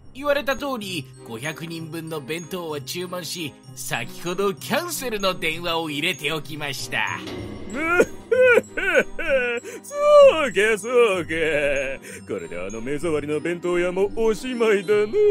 言われた通り500人分の弁当を注文し、先ほどキャンセルの電話を入れておきました。 そうかそうか、これで目障りの弁当屋もおしまいだね。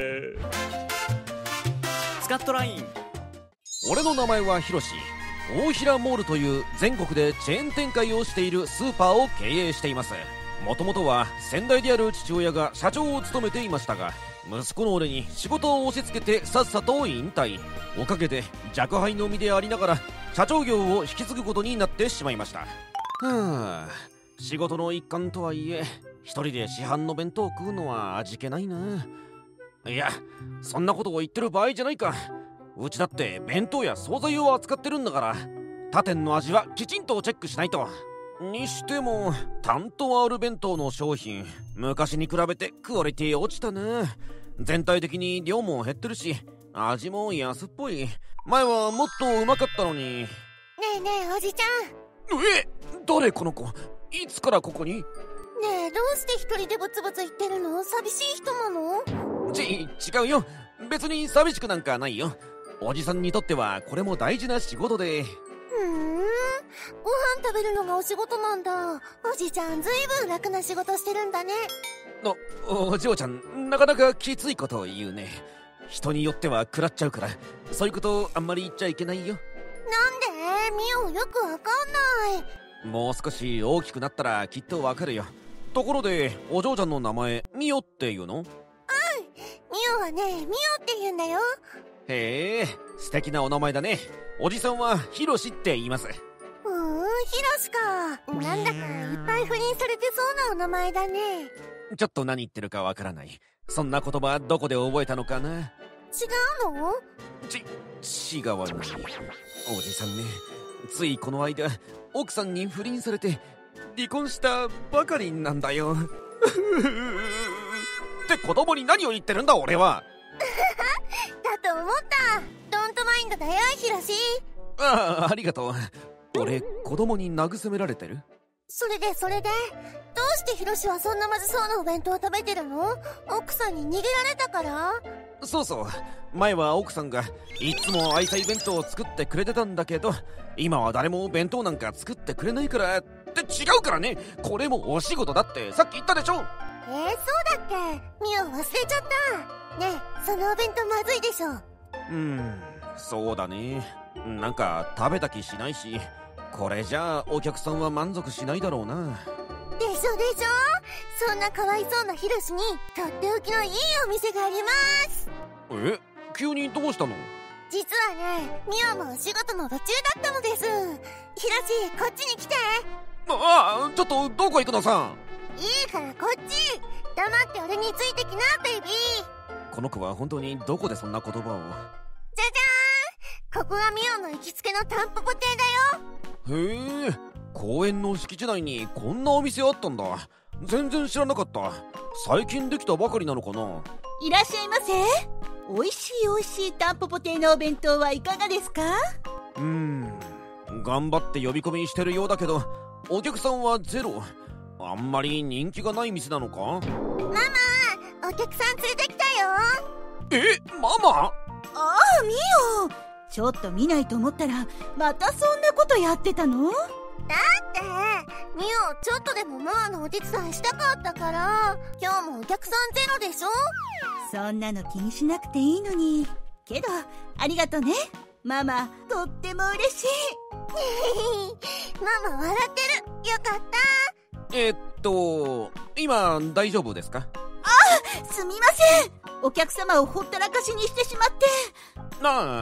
スカットライン。俺の名前はヒロシ。大平モールという全国でチェーン展開をしているスーパーを経営しています。もともとは先代である父親が社長を務めていましたが、息子の俺に仕事を押し付けてさっさと引退。おかげで若輩の身でありながら社長業を引き継ぐことになってしまいました。仕事の一環とはいえ、一人で市販の弁当を食うのは味気ないな。いや、そんなことを言ってる場合じゃないか。うちだって弁当や惣菜を扱ってるんだから、他店の味はきちんとチェックしないと。にしても担当ある弁当の商品、昔に比べてクオリティ落ちたな。全体的に量も減ってるし、味も安っぽい。前はもっとうまかったのに。 ねえねえおじちゃん。 誰この子、いつからここに？ ねえ、どうして一人でブツブツ言ってるの？寂しい人なの？ 違うよ。別に寂しくなんかないよ。おじさんにとってはこれも大事な仕事で。 ご飯食べるのがお仕事なんだ。おじちゃんずいぶん楽な仕事してるんだね。 お嬢ちゃん、なかなかきついことを言うね。人によっては食らっちゃうから、そういうことあんまり言っちゃいけないよ。 なんで？ミオよくわかんない。 もう少し大きくなったらきっとわかるよ。ところでお嬢ちゃんの名前ミオっていうの？ ミオはね、ミオって言うんだよ。 へえ、素敵なお名前だね。おじさんはヒロシって言います。 ヒロシか。なんだかいっぱい不倫されてそうなお名前だね。 ちょっと何言ってるかわからない。そんな言葉どこで覚えたのかな？ 違うの？ 違わない。おじさんね、ついこの間奥さんに不倫されて離婚したばかりなんだよ。って子供に何を言ってるんだ俺は。 だと思った。ドントマインドだよヒロシ。 ありがとう。俺子供に慰められてる？ それでどうしてヒロシはそんなまずそうなお弁当を食べてるの？奥さんに逃げられたから？ そうそう、前は奥さんがいつも愛妻弁当を作ってくれてたんだけど、今は誰も弁当なんか作ってくれないからって。違うからね、これもお仕事だってさっき言ったでしょ。 そうだっけ？ミオ忘れちゃった。ねえ、そのお弁当まずいでしょ。 そうだね。なんか食べた気しないし、これじゃあお客さんは満足しないだろうな。 でしょ。そんなかわいそうなヒロシにとっておきのいいお店があります。 急にどうしたの？ 実はね、ミオもお仕事の途中だったのです。ヒロシ、こっちに来て。 ちょっとどこ行くのさ。 いいからこっち。黙って俺についてきなベイビー。 この子は本当にどこでそんな言葉を。 じゃじゃーん、ここがミオの行きつけのタンポポ亭だよ。 へえ、公園の敷地内にこんなお店あったんだ。全然知らなかった。最近できたばかりなのかな。 いらっしゃいませ。おいしいタンポポ亭のお弁当はいかがですか？ 頑張って呼び込みしてるようだけど、お客さんはゼロ。あんまり人気がない店なのか？ ママ、お客さん連れてきたよ。 ママ？ ミオ、ちょっと見ないと思ったらまたそんなことやってたの？ だってミオちょっとでもママのお手伝いしたかったから。今日もお客さんゼロでしょ。 そんなの気にしなくていいのに。けどありがとねママ、とっても嬉しい。 ママ笑ってる。よかった。 今大丈夫ですか？ すみません。お客様をほったらかしにしてしまって。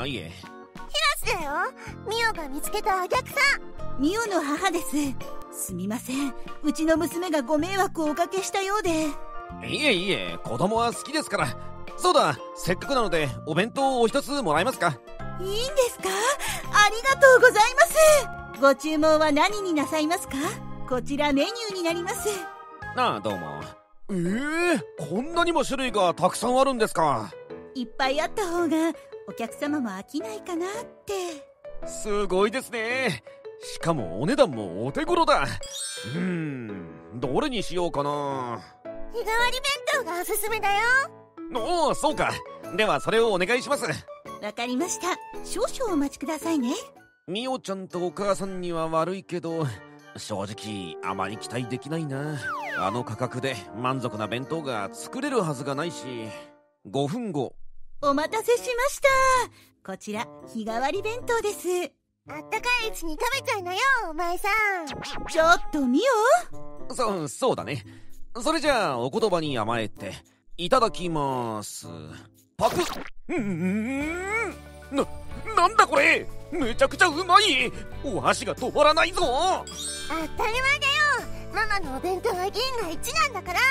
いえ。 ヒロシだよ。ミオが見つけたお客さん。ミオの母です。すみません、うちの娘がご迷惑をおかけしたようで。 いえ、子供は好きですから。そうだ、せっかくなのでお弁当をお一つもらえますか？ いいんですか？ありがとうございます。ご注文は何になさいますか？こちらメニューになります。 どうも。こんなにも種類がたくさんあるんですか？ いっぱいあった方がお客様も飽きないかなって。 すごいですね。しかもお値段もお手頃だ。どれにしようかな。 日替わり弁当がおすすめだよ。 おお、そうか。ではそれをお願いします。 わかりました。少々お待ちくださいね。 みおちゃんとお母さんには悪いけど、正直あまり期待できないな。あの価格で満足な弁当が作れるはずがないし。5分後。 お待たせしました。こちら日替わり弁当です。 あったかいうちに食べちゃいなよ、お前さん。 ちょっとミオ。 そうだね。それじゃあお言葉に甘えていただきます。パクッ。なんだこれ、めちゃくちゃうまい。お箸が止まらないぞ。 当たり前だよ、ママのお弁当は銀が1なんだから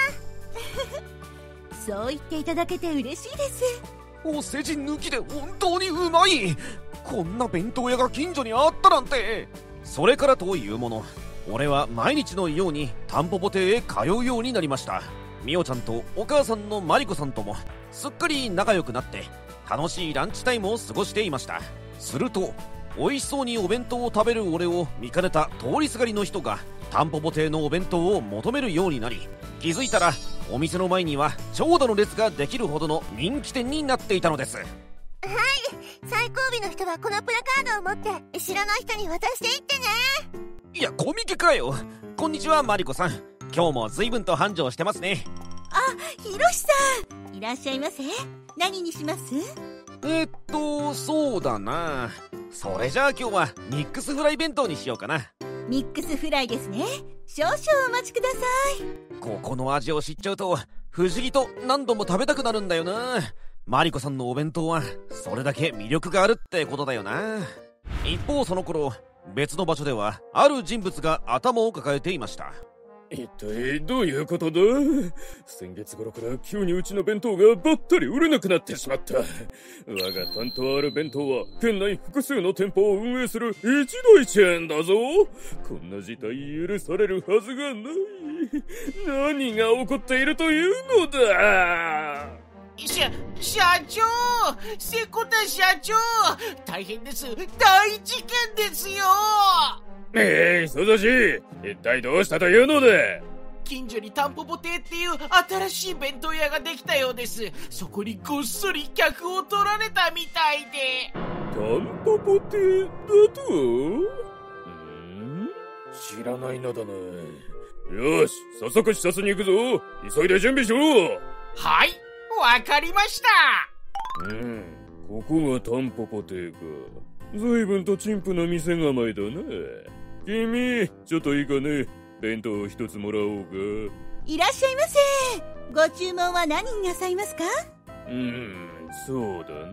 そう言っていただけて嬉しいです。 お世辞抜きで本当にうまい。こんな弁当屋が近所にあったなんて。それからというもの、俺は毎日のようにタンポポ亭へ通うようになりました。みおちゃんとお母さんのマリコさんともすっかり仲良くなって楽しいランチタイムを過ごしていました。すると美味しそうにお弁当を食べる俺を見かねた通りすがりの人がタンポポ亭のお弁当を求めるようになり、気づいたらお店の前には長蛇の列ができるほどの人気店になっていたのです。 はい、最後尾の人はこのプラカードを持って知らない人に渡していってね。 いや、コミケかよ。こんにちは、マリコさん。今日も随分と繁盛してますね。 あ、ひろしさん、いらっしゃいませ。何にします？ そうだな。それじゃあ今日はミックスフライ弁当にしようかな。 ミックスフライですね。少々お待ちください。 ここの味を知っちゃうと不思議と何度も食べたくなるんだよな。マリコさんのお弁当はそれだけ魅力があるってことだよな。一方その頃、別の場所ではある人物が頭を抱えていました。 一体どういうことだ？先月頃から急にうちの弁当がばったり売れなくなってしまった。我が担当ある弁当は県内複数の店舗を運営する一大チェーンだぞ。こんな事態許されるはずがない。何が起こっているというのだ。 社長、セコタ社長、大変です。大事件ですよ。 ソザシ、一体どうしたというのだ。 近所にタンポポ亭っていう新しい弁当屋ができたようです。そこにごっそり客を取られたみたいで。 タンポポ亭だと？知らないのだな。よし、早速視察に行くぞ。急いで準備しろ。 はい、わかりました。 ここがタンポポ亭か。随分と陳腐な店構えだな。君、ちょっといいかね。弁当を一つもらおうか。 いらっしゃいませ。ご注文は何になさいますか？ そうだ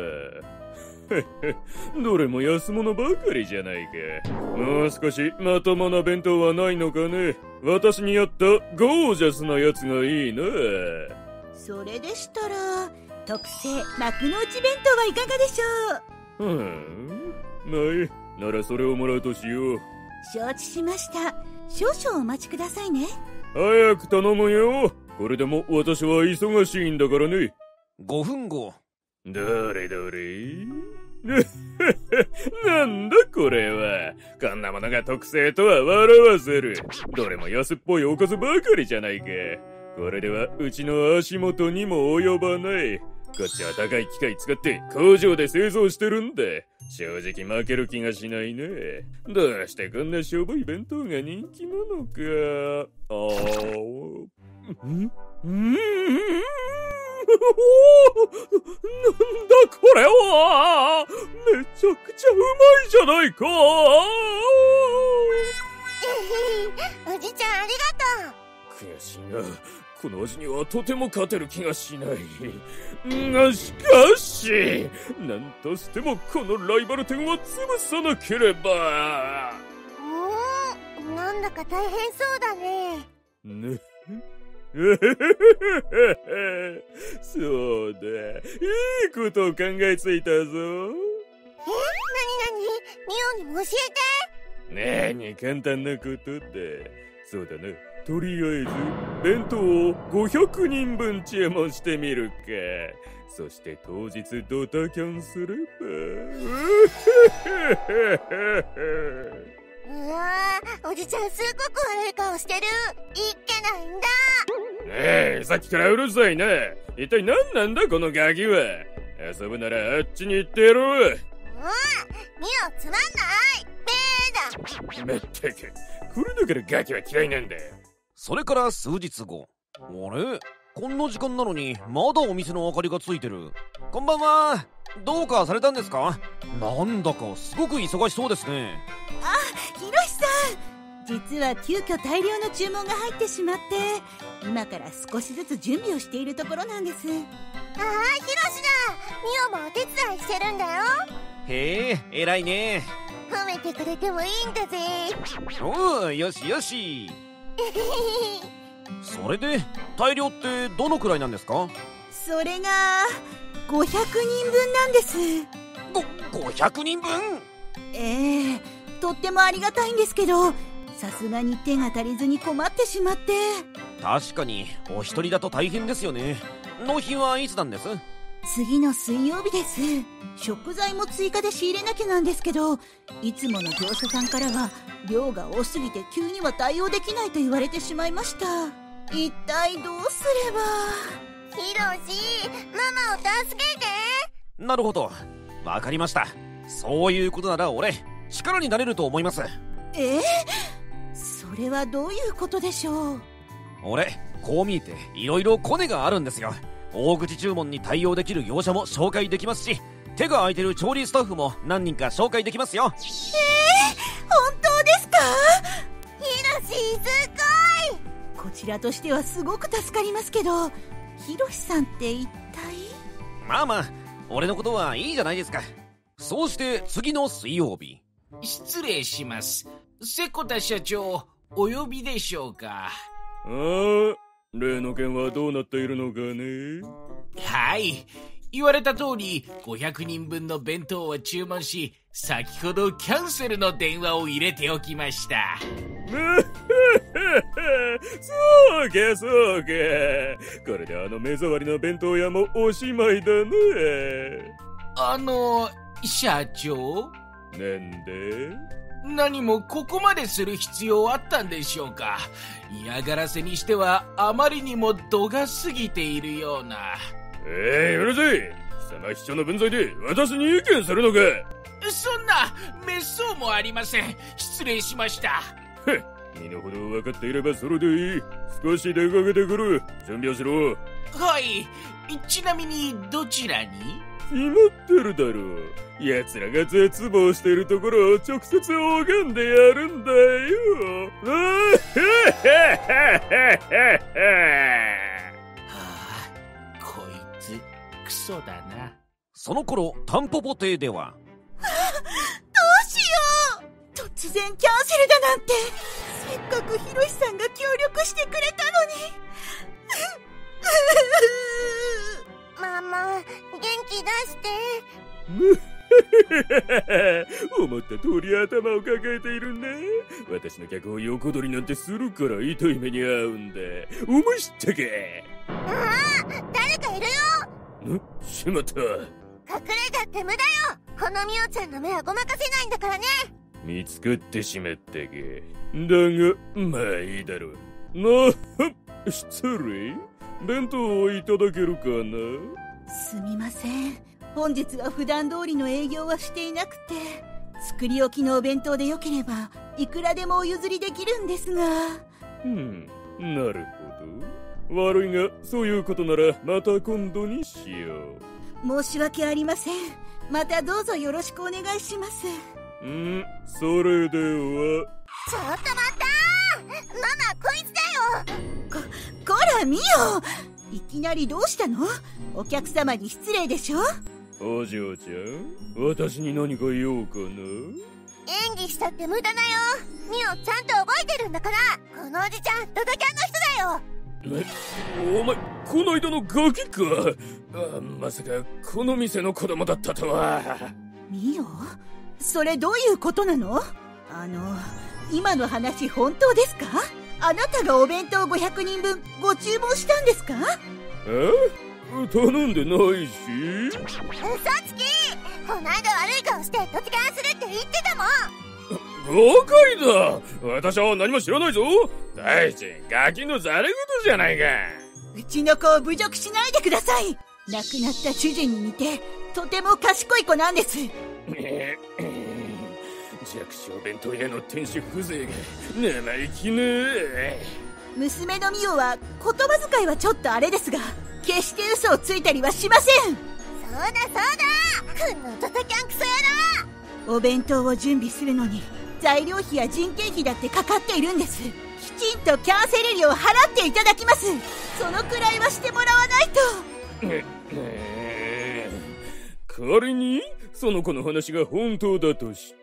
な。どれも安物ばかりじゃないか。もう少しまともな弁当はないのかね。私に合ったゴージャスなやつがいいな。 それでしたら特製幕の内弁当はいかがでしょう？ まあ、ならそれをもらうとしよう。 承知しました。少々お待ちくださいね。 早く頼むよ。これでも私は忙しいんだからね。 5分後。 どれどれなんだこれは。こんなものが特製とは笑わせる。どれも安っぽいおかずばかりじゃないか。これではうちの足元にも及ばない。こっちは高い機械使って工場で製造してるんだ。正直負ける気がしないね。どうしてこんなしょぼい弁当が人気なのか。なんだこれは。めちゃくちゃうまいじゃないか。 おじちゃんありがとう。 悔しいが、この味にはとても勝てる気がしない。がしかし、なんとしてもこのライバル店は潰さなければ。 なんだか大変そうだね。 そうだ、いいことを考えついたぞ。 なにミオにも教えて。 何、簡単なことだ。そうだな、とりあえず弁当を500人分注文してみるか。そして当日ドタキャンすれば。 おじちゃんすっごく悪い顔してる。いっけないんだ。 さっきからうるさいな。一体何なんだこのガキは。遊ぶならあっちに行ってやろう。 ミオつまんないベーだ。 まったく、これだからガキは嫌いなんだ。 それから数日後。あれ、こんな時間なのにまだお店の明かりがついてる。こんばんは。どうかされたんですか？なんだかすごく忙しそうですね。 ひろしさん、実は急遽大量の注文が入ってしまって、今から少しずつ準備をしているところなんです。 ヒロシだ。ミオもお手伝いしてるんだよ。 へえ、偉いね。 褒めてくれてもいいんだぜ。 おう、よしよし。それで大量ってどのくらいなんですか？ それが500人分なんです。 500人分？ とってもありがたいんですけど、さすがに手が足りずに困ってしまって。 確かにお一人だと大変ですよね。納品はいつなんです？ 次の水曜日です。食材も追加で仕入れなきゃなんですけど、いつもの業者さんからは量が多すぎて急には対応できないと言われてしまいました。一体どうすれば。 ヒロシ、ママを助けて。 なるほど、わかりました。そういうことなら俺力になれると思います。 それはどういうことでしょう？ 俺こう見えていろいろコネがあるんですよ。大口注文に対応できる業者も紹介できますし、手が空いてる調理スタッフも何人か紹介できますよ。 本当ですか？ ヒロシ、すごい。 こちらとしてはすごく助かりますけど、ヒロシさんって一体？ まあまあ、俺のことはいいじゃないですか。そうして次の水曜日。 失礼します。瀬古田社長、お呼びでしょうか？ 例の件はどうなっているのかね？ はい。言われた通り、500人分の弁当を注文し、先ほどキャンセルの電話を入れておきました。 そうかそうか。これで目障りの弁当屋もおしまいだね。 社長？ なんで？ 何もここまでする必要あったんでしょうか？嫌がらせにしてはあまりにも度が過ぎているような。 うるさい。貴様秘書の分際で私に意見するのか？ そんな滅相もありません。失礼しました。 身の程を分かっていればそれでいい。少し出かけてくる。準備をしろ。 はい。ちなみにどちらに？ 決まってるだろう。奴らが絶望しているところを直接拝んでやるんだよ。 こいつクソだな。 その頃タンポポ亭では、 どうしよう。突然キャンセルだなんて。せっかくヒロシさんが協力してくれたのに。 ママ、元気出して。 思った通り頭を抱えているね。私の客を横取りなんてするから痛い目に遭うんだ。思い知ったか？ 誰かいるよ。 しまった。 隠れたって無駄よ。このミオちゃんの目はごまかせないんだからね。見つかってしまったか。だがまあいいだろう。失礼。弁当をいただけるかな？ すみません。本日は普段通りの営業はしていなくて、作り置きのお弁当でよければいくらでもお譲りできるんですが。 なるほど。悪いがそういうことならまた今度にしよう。申し訳ありません。またどうぞよろしくお願いします。 それでは。 ちょっと待った。ママ、こいつだよ。 こらミオ、いきなりどうしたの？お客様に失礼でしょ。 お嬢ちゃん、私に何か言おうかな。 演技したって無駄だよ。ミオちゃんと覚えてるんだから。このおじちゃんドタキャンの人だよ。 お前この間のガキか。まさかこの店の子供だったとは。 ミオ、それどういうことなの？今の話本当ですか？あなたがお弁当500人分ご注文したんですか？ 頼んでないし。 嘘つき。この間悪い顔してドタキャンするって言ってたもん。 誤解だ。私は何も知らないぞ。大地、ガキのざれ言じゃないか。 うちの子を侮辱しないでください。亡くなった主人に似てとても賢い子なんです。 弱小弁当屋の店主風情が生意気ね。 娘のミオは言葉遣いはちょっとあれですが、決して嘘をついたりはしません。 そうだこのドタキャンクソ野郎。 お弁当を準備するのに材料費や人件費だってかかっているんです。きちんとキャンセル料を払っていただきます。そのくらいはしてもらわないと。 仮にその子の話が本当だとして、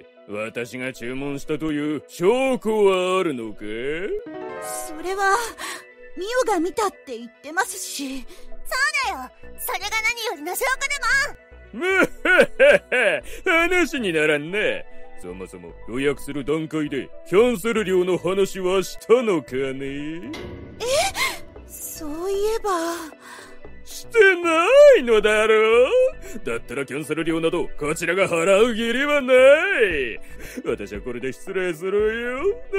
私が注文したという証拠はあるのか？ それはミオが見たって言ってますし。 そうだよ、それが何よりの証拠でも。 むははは、話にならんな。そもそも予約する段階でキャンセル料の話はしたのかね？ そういえばしてないのだろう。だったらキャンセル料などこちらが払う義理はない。私はこれで失礼するよ。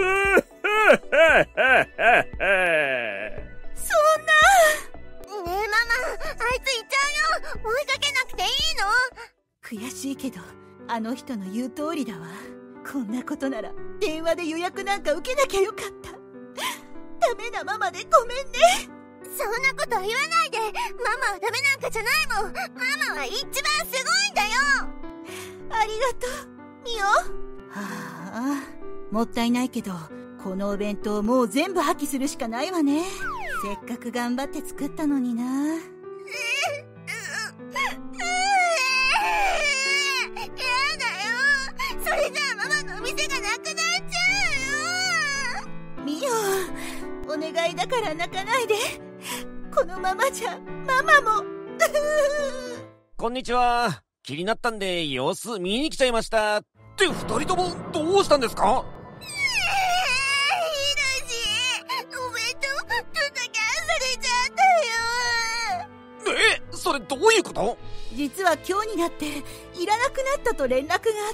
そんな。 ねえママ、あいつ行っちゃうよ。追いかけなくていいの？ 悔しいけどあの人の言う通りだわ。こんなことなら電話で予約なんか受けなきゃよかった。ダメなママでごめんね。 そんなこと言わないで。ママはダメなんかじゃないもん。ママは一番すごいんだよ。 ありがとうミオ。はあ、もったいないけどこのお弁当もう全部破棄するしかないわね。せっかく頑張って作ったのにな。 やだよ。それじゃあママのお店がなくなっちゃうよ。 ミオ、お願いだから泣かないで。このままじゃママもこんにちは。気になったんで様子見に来ちゃいました。って二人ともどうしたんですか？ お弁当ドタキャンされちゃったよ。 それどういうこと？ 実は今日になっていらなくなったと連絡があって、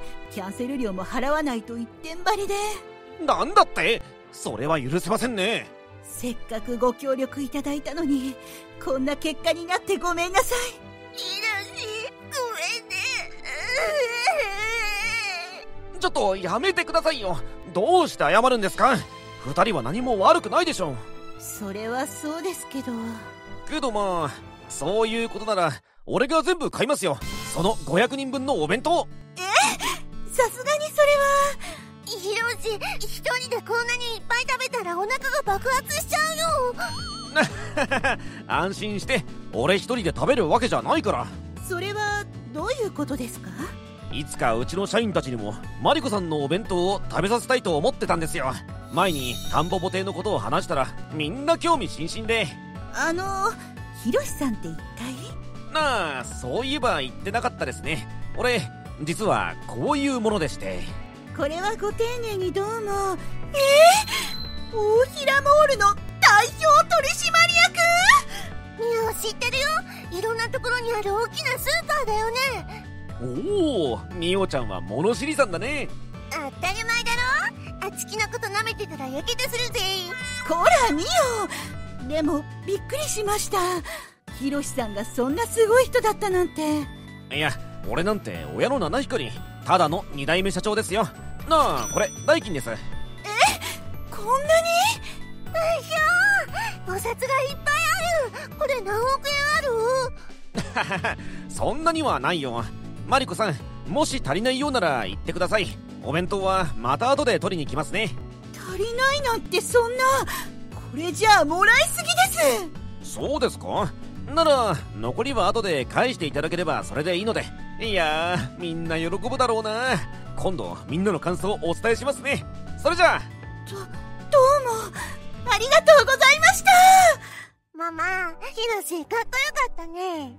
キャンセル料も払わないと一点張りで。 なんだって？それは許せませんね。 せっかくご協力いただいたのにこんな結果になってごめんなさい。 ひろし、ごめんね。 ちょっとやめてくださいよ。どうして謝るんですか？二人は何も悪くないでしょ。 それはそうですけど。 けどまあそういうことなら俺が全部買いますよ。その500人分のお弁当。 さすがにそれは。 ひろし、一人でこんなにいっぱい食べたらお腹が爆発しちゃうよ。 安心して、俺一人で食べるわけじゃないから。 それはどういうことですか？ いつかうちの社員たちにもマリコさんのお弁当を食べさせたいと思ってたんですよ。前にタンポポ亭のことを話したらみんな興味津々で。 ひろしさんって一体？ なあ、そういえば言ってなかったですね。俺実はこういうものでして。 これはご丁寧にどうも。大平モールの代表取締役？ ミオ知ってるよ。いろんなところにある大きなスーパーだよね。 おお、ミオちゃんは物知りさんだね。 当たり前だろ。あちきなこと舐めてたらやけどするぜ。 こらミオ。でもびっくりしました。ひろしさんがそんなすごい人だったなんて。 いや、俺なんて親の七光り、ただの2代目社長ですよ。なあ、これ代金です。 こんなに？ お札がいっぱいある。これ何億円ある？ そんなにはないよ。マリコさん、もし足りないようなら言ってください。お弁当はまた後で取りに来ますね。 足りないなんてそんな。これじゃあもらいすぎです。 そうですか？なら残りは後で返していただければそれでいいので。いやー、みんな喜ぶだろうな。今度みんなの感想をお伝えしますね。それじゃあ。 どうもありがとうございました。 ママ、ひろしかっこよかったね。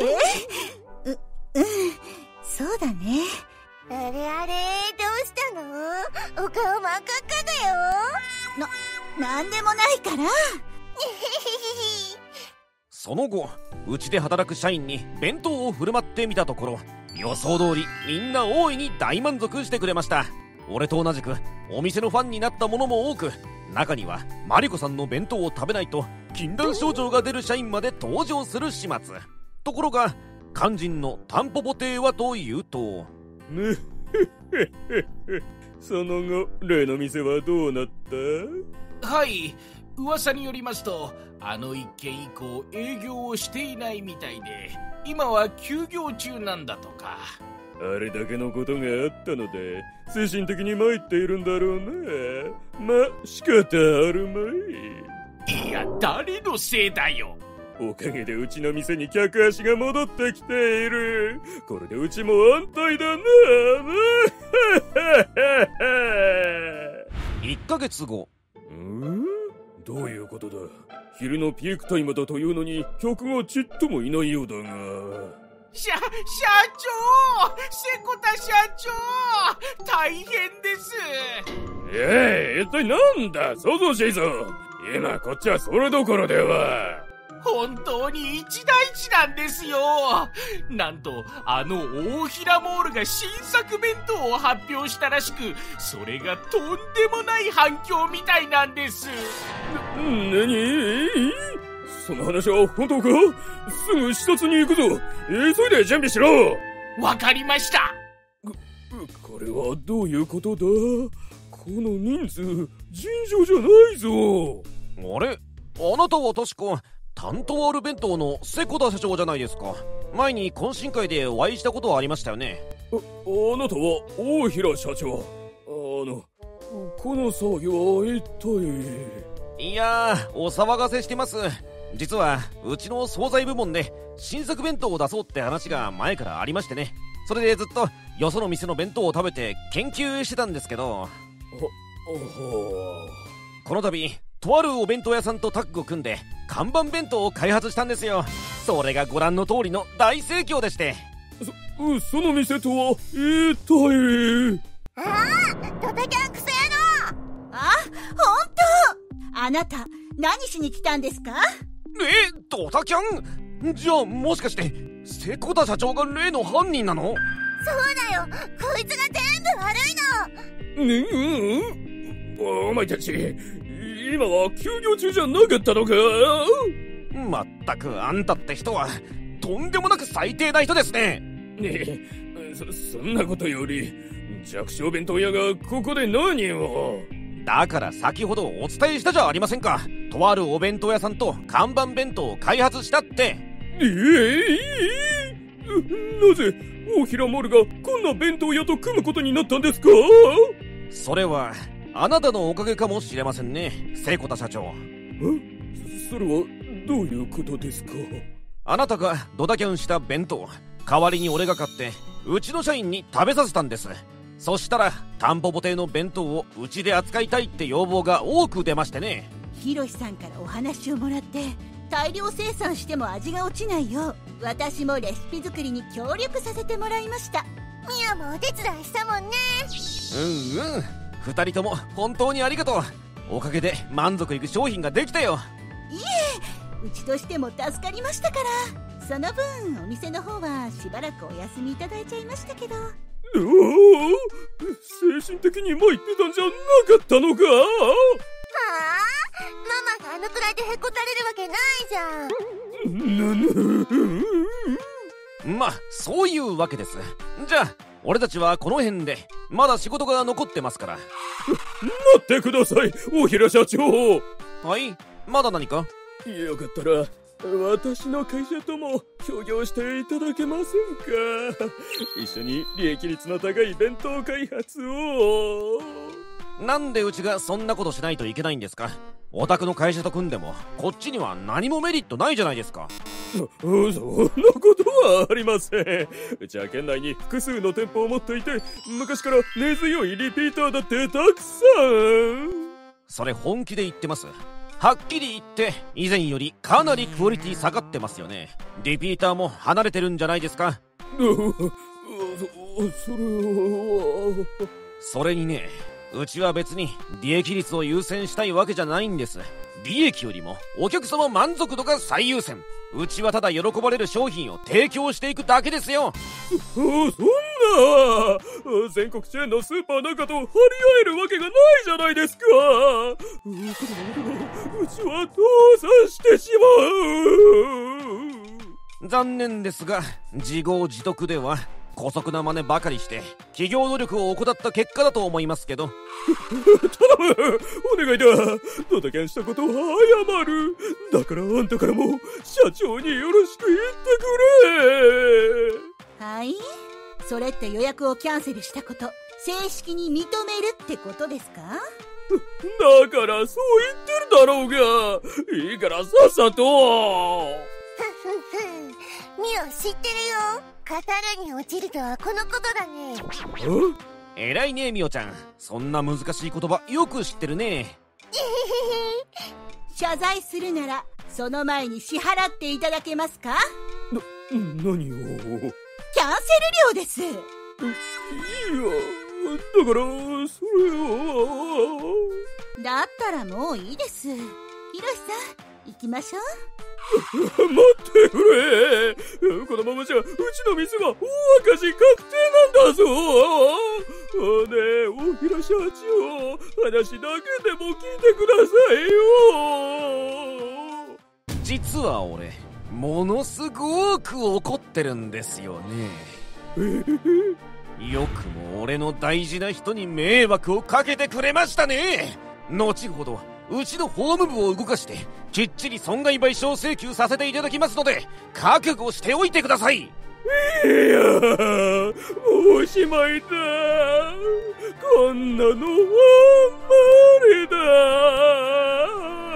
そうだね。 あれあれ、どうしたの？お顔真っ赤っかだよ。 なんでもないから。 その後、うちで働く社員に弁当を振る舞ってみたところ、予想通りみんな大いに大満足してくれました。 俺と同じくお店のファンになったものも多く、中にはマリコさんの弁当を食べないと禁断症状が出る社員まで登場する始末。ところが肝心のタンポポ亭はというとその後例の店はどうなった？ はい、噂によりますとあの一件以降営業をしていないみたいで、今は休業中なんだとか。 あれだけのことがあったので精神的に参っているんだろうな。ま、仕方あるまい。 いや、誰のせいだよ。 おかげでうちの店に客足が戻ってきている。これでうちも安泰だな。 1ヶ月後。 どういうことだ？昼のピークタイムだというのに客がちっともいないようだが。 社長、セコタ社長、大変です。 一体なんだ？想像しいぞ。今こっちはそれどころでは。 本当に一大事なんですよ。なんとあの大平モールが新作弁当を発表したらしく、それがとんでもない反響みたいなんです。 何？その話は本当か？すぐ視察に行くぞ。急いで準備しろ。 わかりました。 これはどういうことだ？この人数尋常じゃないぞ。 あれ？あなたは確かタントワール弁当のセコダ社長じゃないですか。前に懇親会でお会いしたことはありましたよね。 あなたは大平社長。この騒ぎは一体？ いやー、お騒がせしてます。実はうちの惣菜部門で新作弁当を出そうって話が前からありましてね。それでずっとよその店の弁当を食べて研究してたんですけど、この度とあるお弁当屋さんとタッグを組んで看板弁当を開発したんですよ。それがご覧の通りの大盛況でして。 その店とは一体？ ドタキャンクソ野郎！ あ、ほんと！あなた何しに来たんですか？ ドタキャン？じゃあもしかしてセコダ社長が例の犯人なの？ そうだよ、こいつが全部悪いの。お前たち今は休業中じゃなかったのか？ まったくあんたって人はとんでもなく最低な人ですね。 そんなことより弱小弁当屋がここで何を？ だから先ほどお伝えしたじゃありませんか。とあるお弁当屋さんと看板弁当を開発したって。 なぜ大平モールがこんな弁当屋と組むことになったんですか？ それはあなたのおかげかもしれませんね、セコタ社長。 それはどういうことですか？ あなたがドタキャンした弁当、代わりに俺が買ってうちの社員に食べさせたんです。そしたらタンポポ亭の弁当をうちで扱いたいって要望が多く出ましてね。 ヒロシさんからお話をもらって大量生産しても味が落ちないよう、私もレシピ作りに協力させてもらいました。 ミオもお手伝いしたもんね。 二人とも本当にありがとう。おかげで満足いく商品ができたよ。 いえ、うちとしても助かりましたから。その分お店の方はしばらくお休みいただいちゃいましたけど。 精神的に参ってたんじゃなかったのか？ はあ？ママがあのくらいでへこたれるわけないじゃん。 まあそういうわけです。じゃあ俺たちはこの辺で、まだ仕事が残ってますから。 待ってください、大平社長。 はい、まだ何か？ よかったら私の会社とも協業していただけませんか？一緒に利益率の高い弁当開発を。 なんでうちがそんなことしないといけないんですか？お宅の会社と組んでもこっちには何もメリットないじゃないですか。 そんなことはありません。うちは県内に複数の店舗を持っていて、昔から根強いリピーターだってたくさん。 それ本気で言ってます？はっきり言って以前よりかなりクオリティ下がってますよね。リピーターも離れてるんじゃないですか？それにね、うちは別に利益率を優先したいわけじゃないんです。利益よりもお客様満足度が最優先。うちはただ喜ばれる商品を提供していくだけですよ。 そんな。全国チェーンのスーパーなんかと張り合えるわけがないじゃないですか。うちは倒産してしまう。 残念ですが、自業自得では姑息な真似ばかりして企業努力を怠った結果だと思いますけど。 頼む、お願いだ。ドタキャンしたことを謝る。だからあんたからも社長によろしく言ってくれ。 はい、それって予約をキャンセルしたこと正式に認めるってことですか？ だからそう言ってるだろうが。いいからさっさと。 ミオ知ってるよ。語るに落ちるとはこのことだね。 偉いね、ミオちゃん。そんな難しい言葉よく知ってるね。 謝罪するならその前に支払っていただけますか？ 何を？ キャンセル料です。 いや、だからそれは。 だったらもういいです。ひろしさん、行きましょう。 待ってくれ。このままじゃうちの店は大赤字確定なんだぞ。ねえ、大平社長、話だけでも聞いてくださいよ。 実は俺、ものすごく怒ってるんですよね。よくも俺の大事な人に迷惑をかけてくれましたね。後ほどうちの法務部を動かしてきっちり損害賠償請求させていただきますので、覚悟しておいてください。 いや、もうしまいだ。こんなのは無理だ。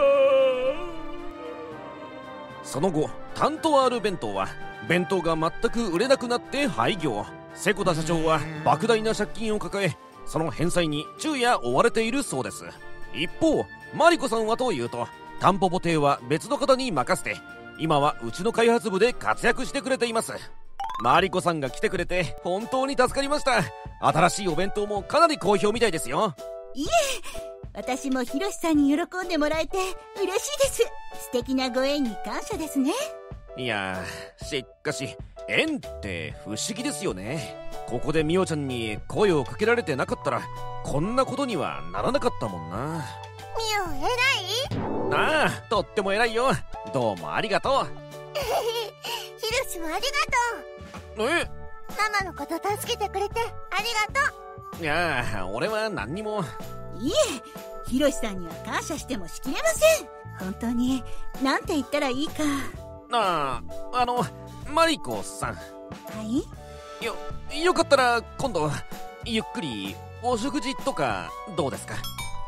その後、担当ある弁当は弁当が全く売れなくなって廃業。瀬古田社長は莫大な借金を抱え、その返済に昼夜追われているそうです。一方、マリコさんはというと、タンポポ亭は別の方に任せて今はうちの開発部で活躍してくれています。マリコさんが来てくれて本当に助かりました。新しいお弁当もかなり好評みたいですよ。 いえ、私もひろしさんに喜んでもらえて嬉しいです。素敵なご縁に感謝ですね。 いやー、しかし縁って不思議ですよね。ここでミオちゃんに声をかけられてなかったらこんなことにはならなかったもんな。 ミオ偉い？ ああ、とっても偉いよ。どうもありがとう。 ひろしもありがとう。 え？ ママのこと助けてくれてありがとう。いやー、俺は何にも。 いえ、ひろしさんには感謝してもしきれません。本当になんて言ったらいいか。 マリコさん。 はい？ よかったら今度ゆっくりお食事とかどうですか？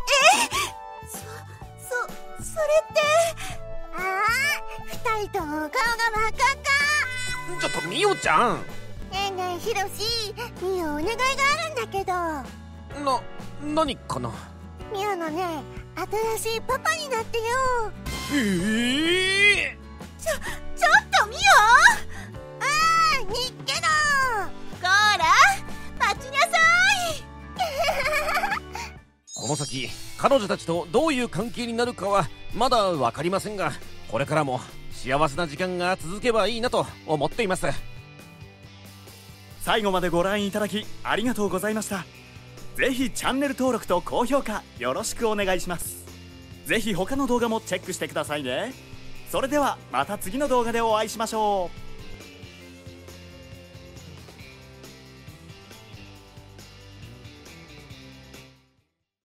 それって。 ああ、二人とも顔が真っ赤っか。 ちょっとミオちゃん。 ねえねえひろし、ミオお願いがあるんだけど。 何かな？ ミオのね、新しいパパになってよ。 ちょっとミオ。 にっけろ。 こーら待ちなさい。 この先彼女たちとどういう関係になるかはまだ分かりませんが、これからも幸せな時間が続けばいいなと思っています。 最後までご覧いただきありがとうございました。ぜひチャンネル登録と高評価よろしくお願いします。ぜひ他の動画もチェックしてくださいね。それではまた次の動画でお会いしましょう。